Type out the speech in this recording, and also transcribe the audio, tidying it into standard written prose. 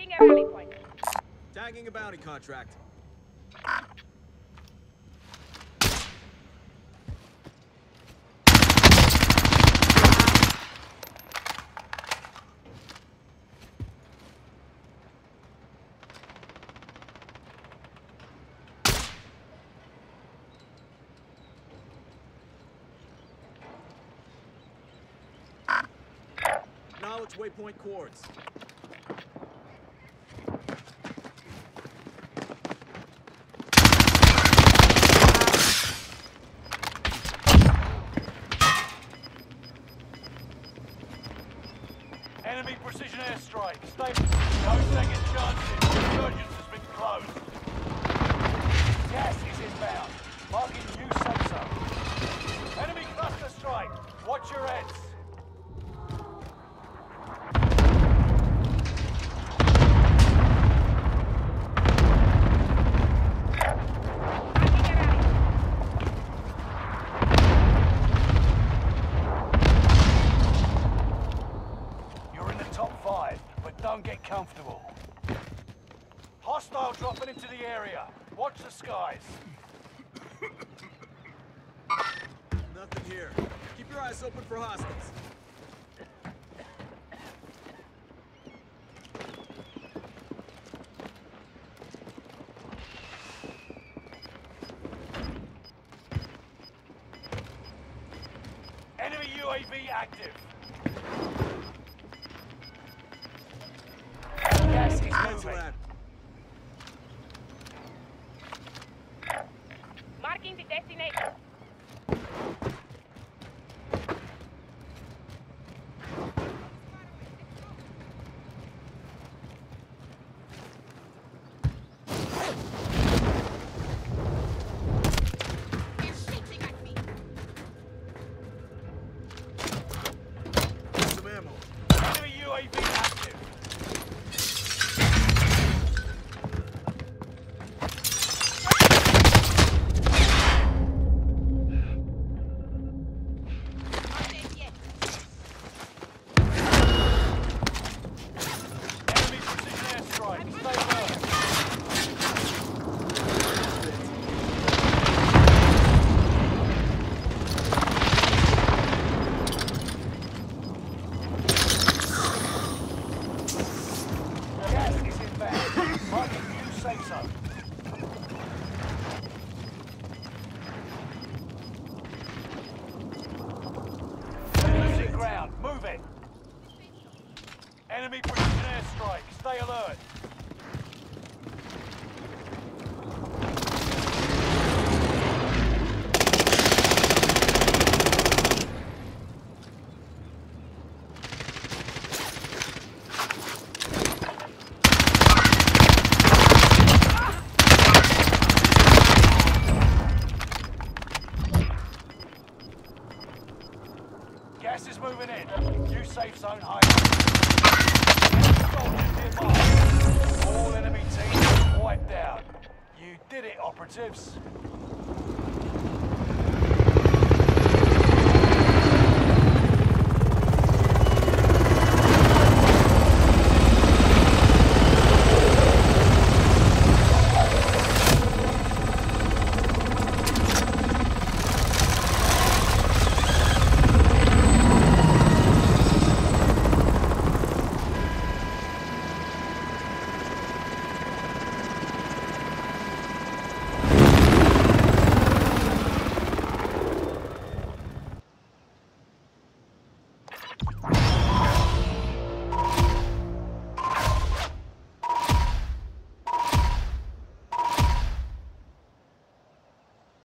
Marking a rally point. Tagging a bounty contract. Knowledge waypoint coords. Enemy precision airstrike. Stay. No second chances. Resurgence has been closed. Gas is inbound. Marking new safe zone. Enemy cluster strike. Watch your heads. Don't get comfortable. Hostile dropping into the area. Watch the skies. Nothing here. Keep your eyes open for hostiles. Enemy UAV active. Gas is moving. Marking the destination. They're shooting at me. Some ammo. Enemy UAV active. Safe zone. Losing ground. Move it. Enemy precision airstrike. Stay alert. Gas is moving in. New safe zone highway. Soldiers nearby. All enemy teams wiped out. You did it, operatives.